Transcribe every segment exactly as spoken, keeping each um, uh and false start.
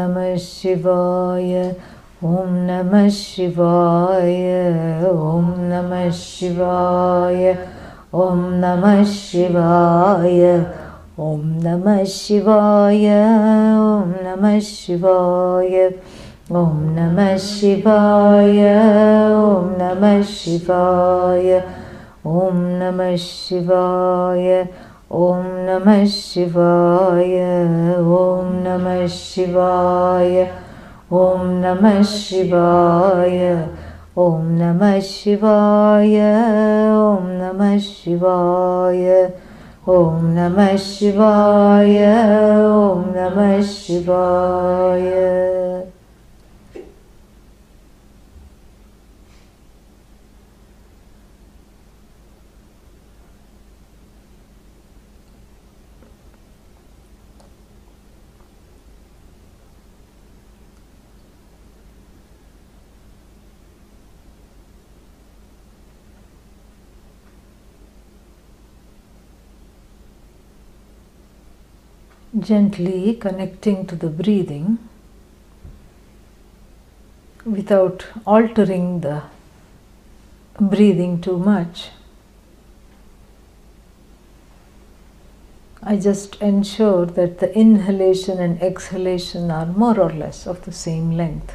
Namah Shivaya, Om Namah Shivaya, Om Namah Shivaya, Om Namah Shivaya, Om Namah Shivaya, Om Namah Shivaya, Om Namah Shivaya, Om Namah Shivaya, Om Namah Shivaya, Om Namah Shivaya, Om Namah Shivaya, Om Namah Shivaya, Om Namah Shivaya, Om Namah Shivaya, Om Namah Shivaya, Om Namah Shivaya. Gently connecting to the breathing without altering the breathing too much. I just ensure that the inhalation and exhalation are more or less of the same length.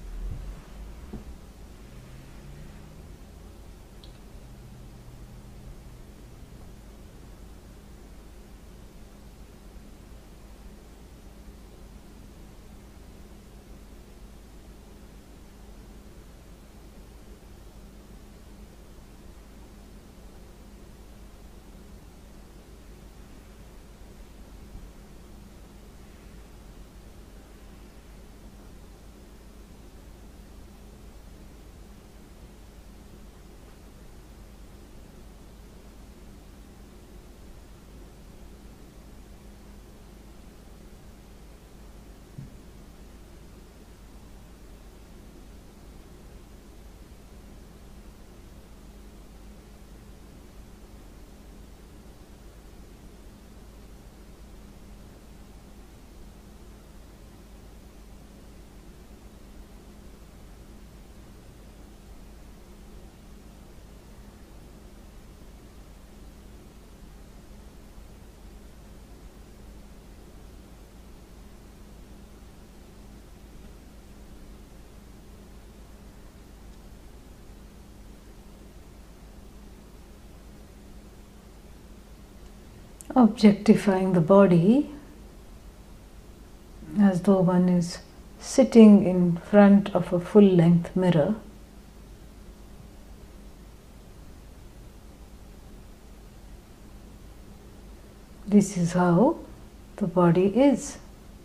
Objectifying the body as though one is sitting in front of a full-length mirror. This is how the body is.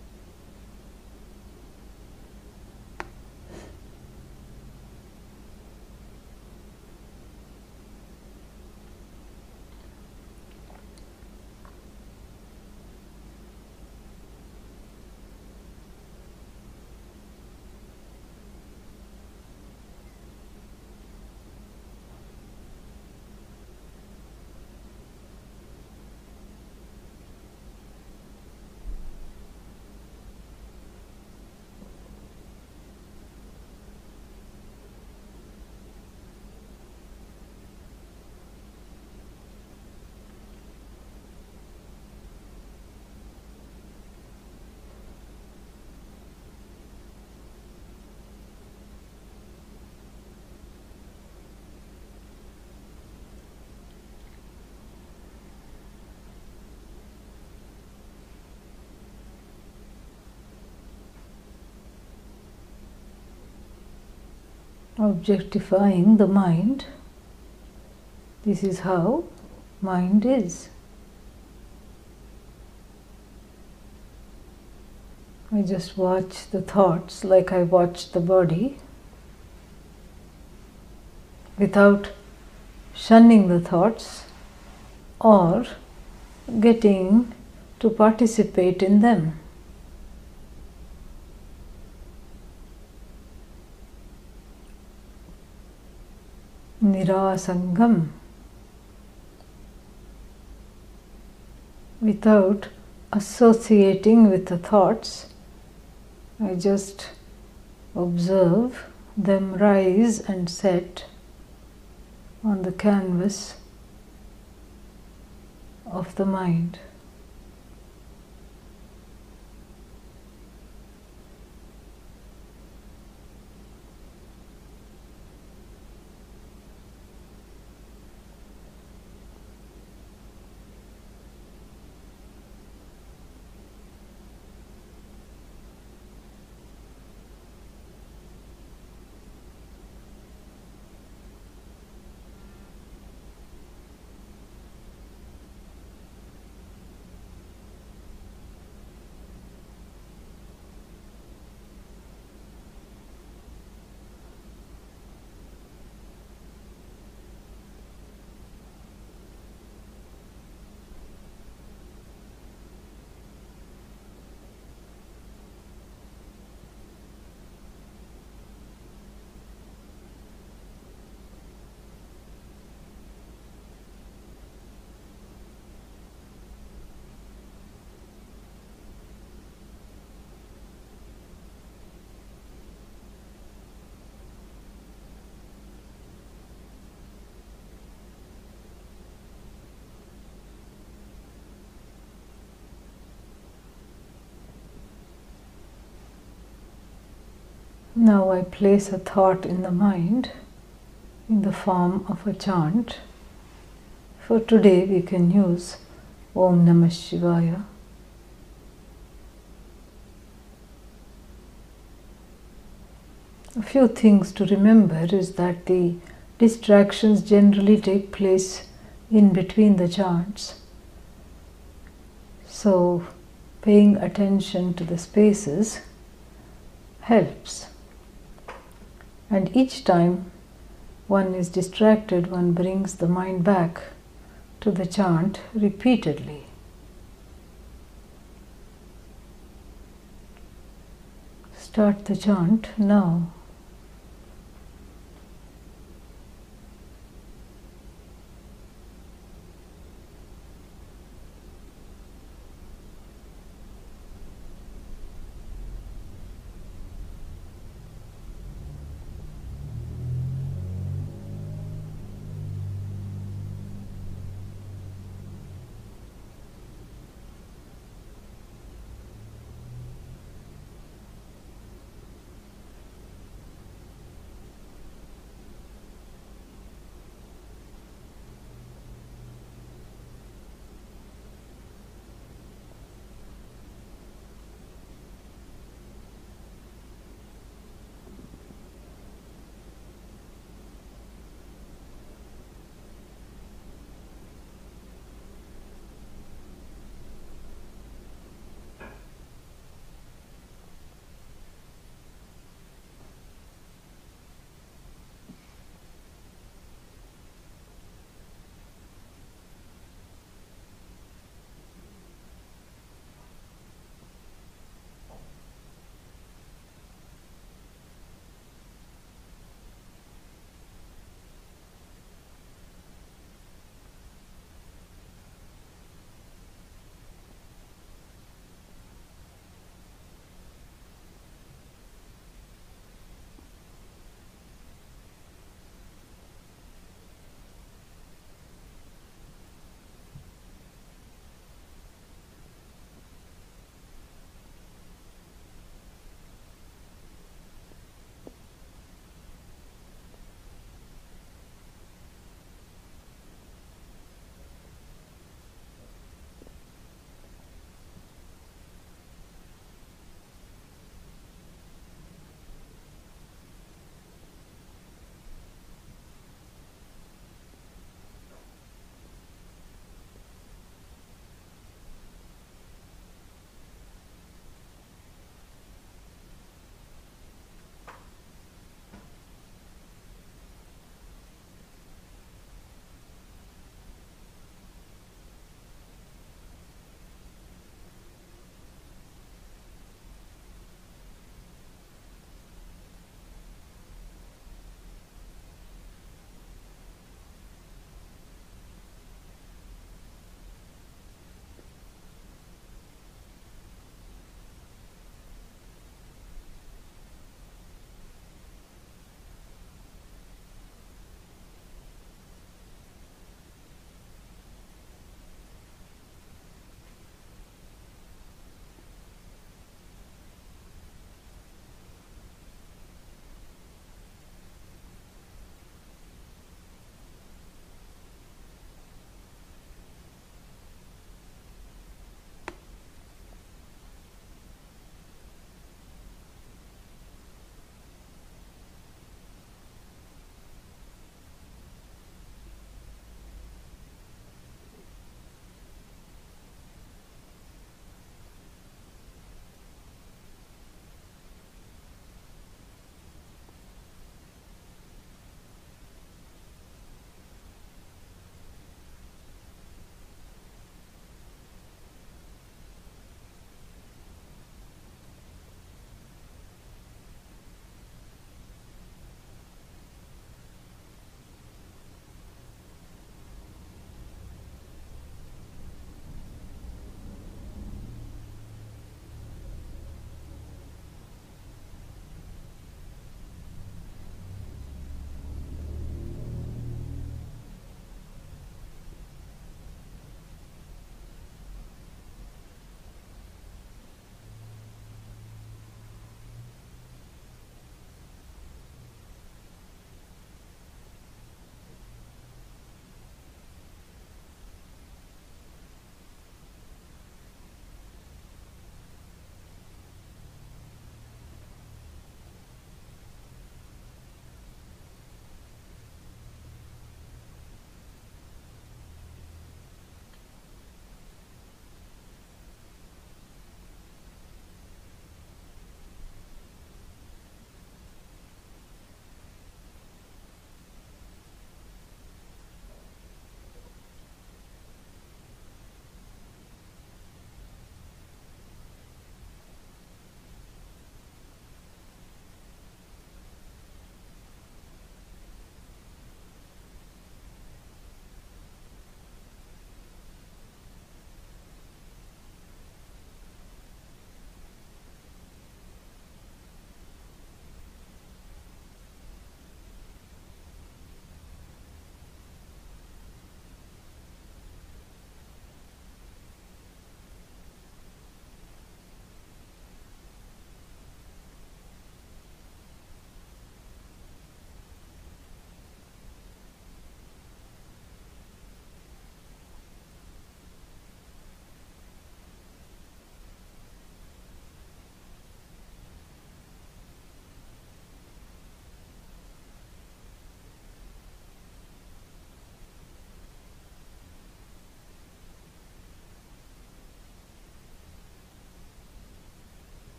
Objectifying the mind. This is how mind is. I just watch the thoughts like I watch the body, without shunning the thoughts or getting to participate in them. Nirasangam, without associating with the thoughts I just observe them rise and set on the canvas of the mind. Now I place a thought in the mind in the form of a chant. For today we can use Om Namah Shivaya. A few things to remember is that the distractions generally take place in between the chants. So paying attention to the spaces helps. And each time one is distracted, one brings the mind back to the chant repeatedly. Start the chant now.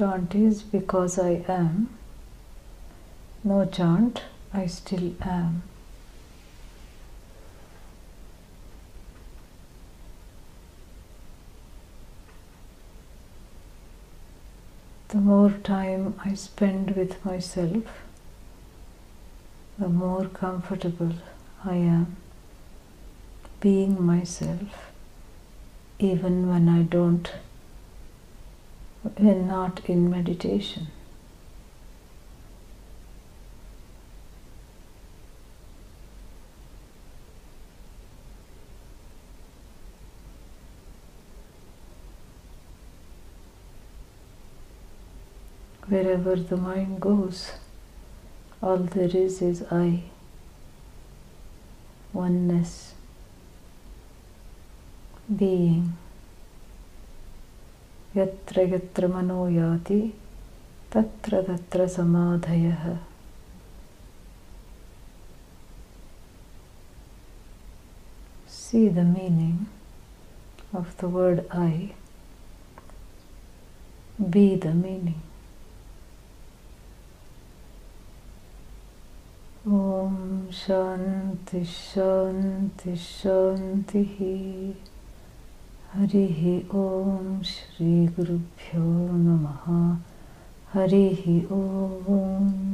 Chant is because I am. No chant, I still am. The more time I spend with myself, the more comfortable I am being myself, even when I don't, when not in meditation. Wherever the mind goes, all there is is I, oneness, being. Yatra yatra mano yati, tatra tatra samadhayah. See the meaning of the word I, be the meaning. Om Shanti Shanti Shanti. Harihi Om Shri Gurubhyo Namaha. Harihi Om.